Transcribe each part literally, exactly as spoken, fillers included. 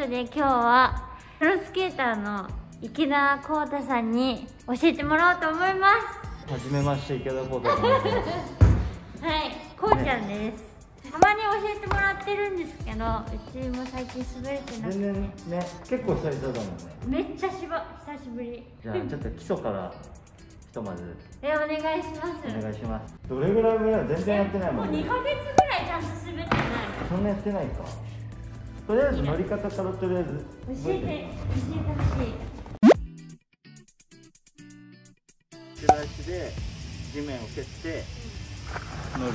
ことで今日はプロスケーターの池田浩太さんに教えてもらおうと思います。 はじめまして、池田浩太さんです。 はい、こうちゃんです、ね、たまに教えてもらってるんですけど、うちも最近滑れてなくて。 全然ね、結構久々だもんね。 めっちゃしば久しぶり。 じゃあちょっと基礎からひとまずえ、お願いします。 お願いします。どれぐらいぶりなの？全然やってないもんね。 もうにかげつぐらいちゃんと滑ってない。 そんなやってないか。とりあえず乗り方からとりあえず教えて教えてほしい。 足出しで地面を蹴って乗る。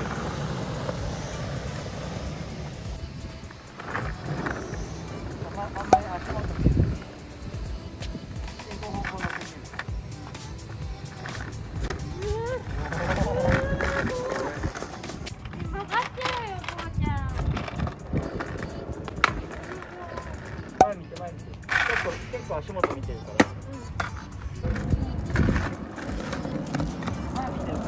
あんまり足元見ずに進行方向の時に分かってるよ、こうちゃん。 前見て前見て。結構結構足元見てるから。前見てるから。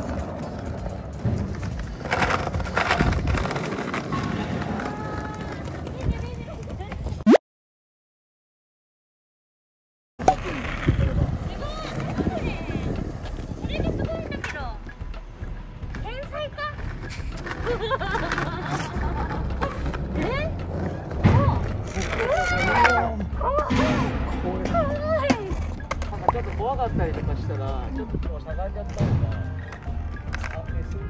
ちょっと怖かったりとかしたら、ちょっともうしゃがんじゃったのが安定する。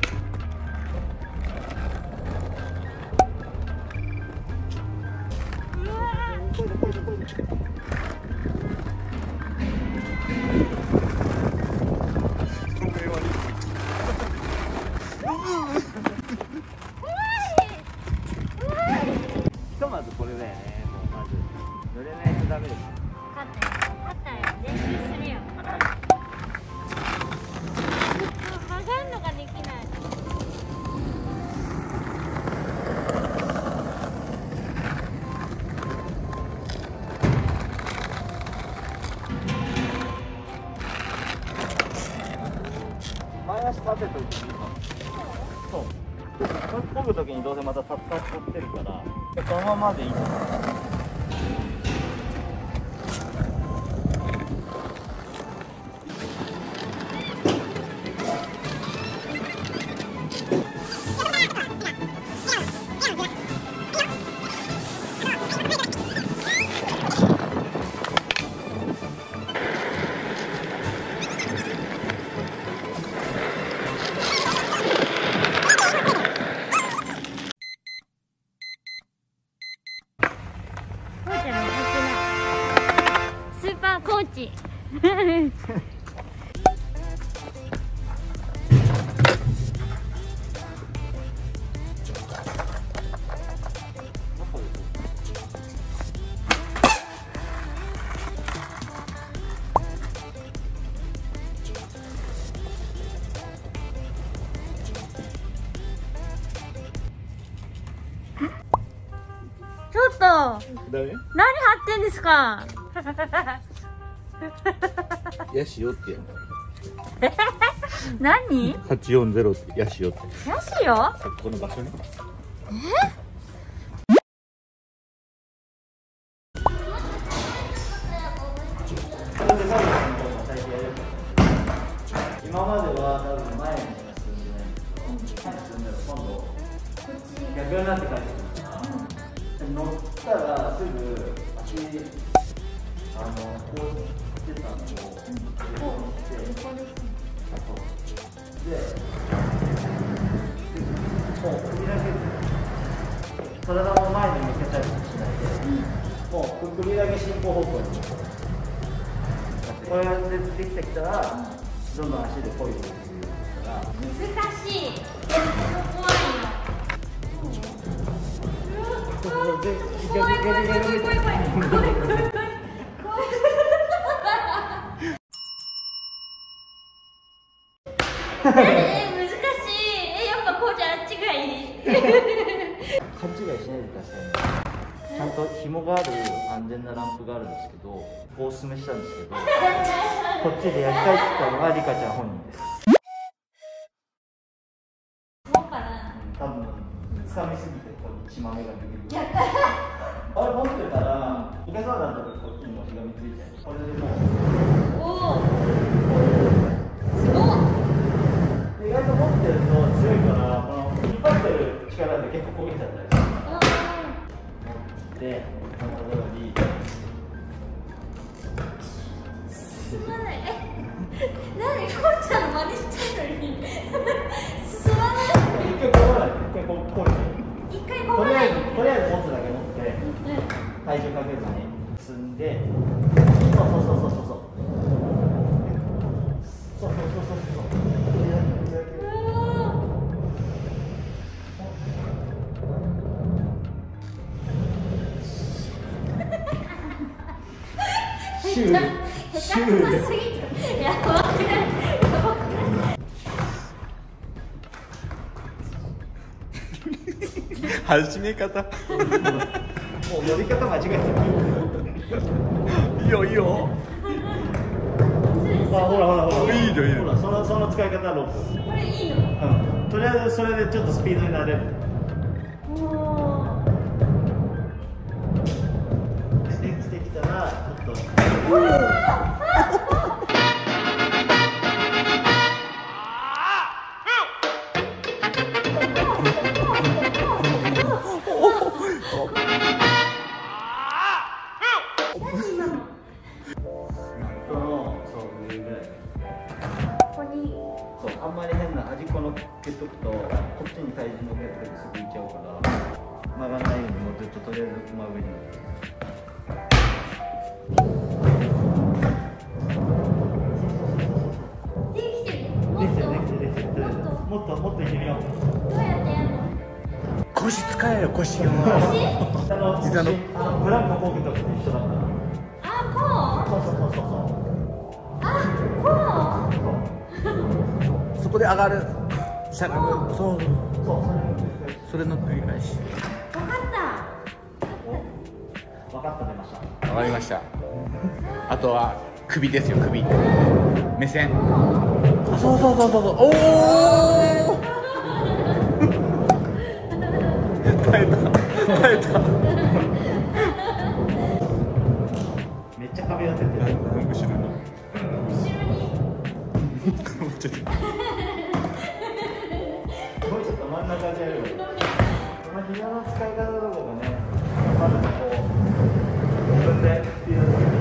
うわー、これでこれでこれで。ひとまずこれだよね。もうまず乗れないとダメです。 分かったよ、分かったよ、練習するよ。曲がるのができない。 前足立てといていいかも。そう。漕ぐときにどうせまたタッタッ取ってるから、このままでいいと思う。 スーパーコーチちょっとダメ？ 何貼ってんですかヤシオってやつ。 何？ はちよんゼロってヤシオって。 ヤシオ？ この場所ね。 え？ 今までは多分前にしか進んでないんですけど、前に進んだら今度逆になって帰ってくる。乗ったらすぐ足あのこうしてたのをこうしてでもう首だけ体も前に向けたりしないで、もう首だけ進行方向にこれでできてきたらどんどん足で漕いでいくから難しい。怖いよ。怖い怖い怖い怖い怖い怖い怖い怖い。え、難しい。え、やっぱこうちゃんあっちがいい。 勘違いしないでくださいね。ちゃんと紐がある安全なランプがあるんですけど、おすすめしたんですけど、こっちでやりたいって言ったのがリカちゃん本人です。 そうかな。 多分掴みすぎてこう血豆が出てくる。あれ持ってたら後いけそうだとこっちにもしがみついて、これでもうおおすごい。 意外と持ってると強いから、この引っ張ってる力で結構焦げちゃったりする。持ってこのところに進まない。え、何こうちゃんの真似してるのに進まない。 一回こうない、一回こうこう一回こうない。 とりあえずとりあえず持つだけ持って、 うん、 体重かけずに進んで、そうそうそうそうそうそうそうそうそうそうそうシュールシュールすぎてやばくない？やばくない？ 始め方もう乗り方間違えてる。 いいよいいよ。 あ、ほらほらほら。 いいのいいの。 ほら、そのその使い方ロープ。 これいいの？ うん。とりあえずそれでちょっとスピードになれる。 おしてしてきたらちょっと。あんまり変な端っこのけっとくとこっちに体重乗っけてすぐいっちゃうから曲がらないように持ってるととりあえず真上に乗る。 できてる。 できてるできてるできてる。もっともっといってみよう。 どうやってやるの？ 腰使えよ腰を。 あの膝のブランコこぐときと一緒だった。 あ、こう？ そうそうそうそうそう。 あ、こう？ そこで上がる。しゃがむ。そうそうそれの繰り返し。 わかった。 分かった出ました。 わかりました。あとは首ですよ首。目線。そうそうそうそうそう。おお。耐えた耐えた。 めっちゃ壁当ててる。 後ろに。 後ろに。 もうちょっと。 もうちょっと真ん中でやるよ。この膝の使い方とかがね、まずこう自分でスピードつけて。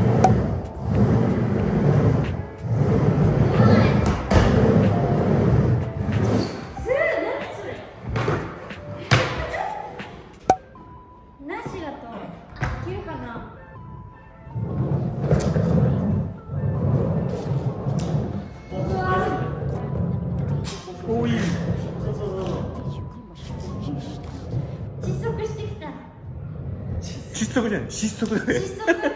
おい。 窒息してきた。 失速じゃない失速だね。 窒息。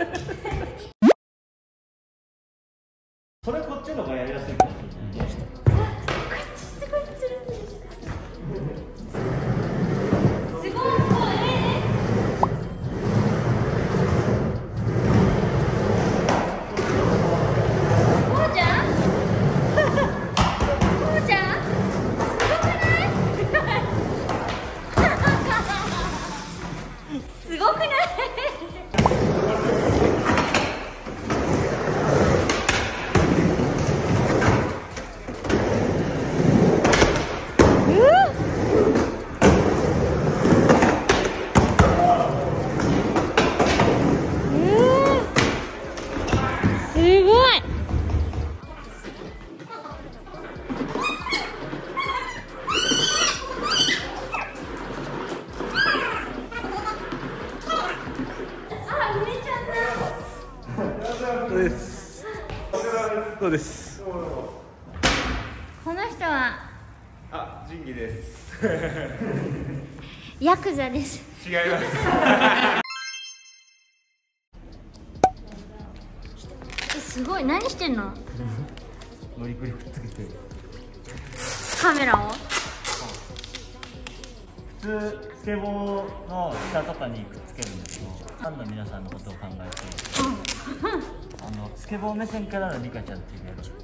それこっちの方がやりやすいかもしれない。 すごいつるつるした。すごい。こうじゃん。こうじゃん。すごくない？ そうです。そうです。 この人はあ、仁義です。 ヤクザです。 違います。 え、すごい。何してんの？ 乗りくりくっつけてる。 カメラを？ 普通スケボーの下とかにくっつけるんですけど、ファンの皆さんのことを考えて、あのスケボー目線からのリカちゃんっていうやつ。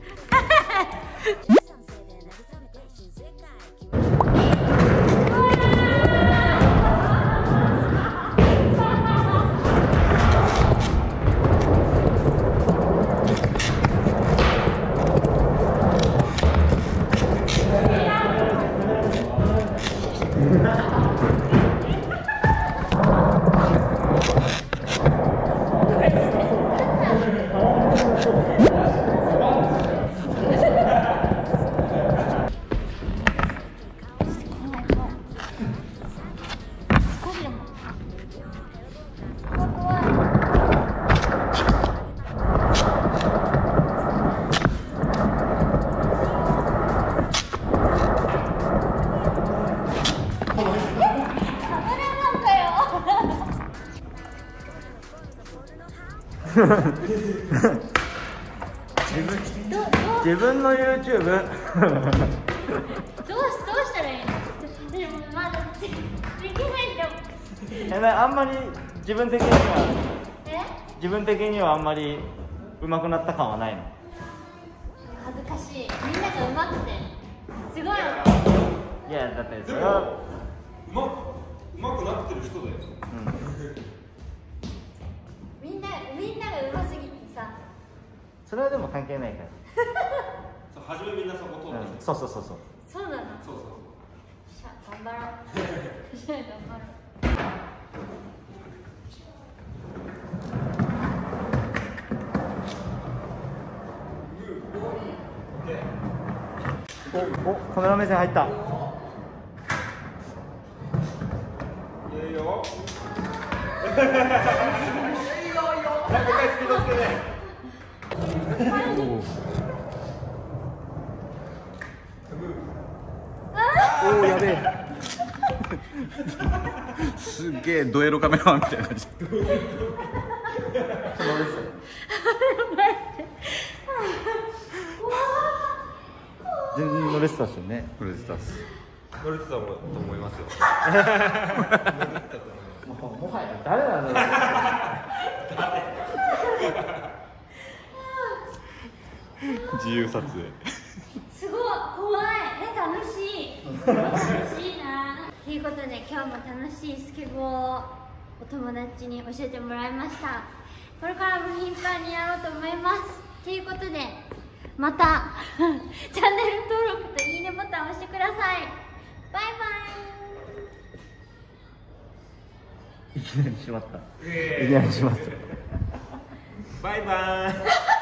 自分どうどう自分の YouTube どうしどうしたらいいの？でもまだできないんだもん。 えなあんまり自分的にはえ？ 自分的にはあんまり上手くなった感はないの？ 恥ずかしい。みんなが上手くてすごい。 いやだってそでれはもうまうまくなってる人だよ。 みんなみんなが上手すぎてさ。 それはでも関係ないからそう初めみんなそこ通ってうん、そうそうそうそうそうなの。 そうそうしゃ頑張ろう。しゃ頑張ろう。 おおカメラ目線入ったいいよなんか一回スピードつけておおやべえすっげえドエロカメラマンみたいな感じ全然乗れてたっすよねこれでしたっす乗れてたと思いますよもうもはや誰なんだろう自由撮影すごい怖い。え楽しい。楽しいな。ということで今日も楽しいスケボーをお友達に教えてもらいました。これからも頻繁にやろうと思います。ということでまたチャンネル登録といいねボタンを押してください。バイバイ。 いきなりしまったいきなりしまったバイバーイ